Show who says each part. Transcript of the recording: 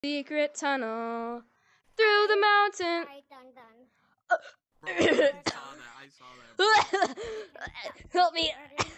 Speaker 1: Secret tunnel through the mountain.
Speaker 2: Alright, done.
Speaker 3: Bro, I saw that.
Speaker 1: Help me.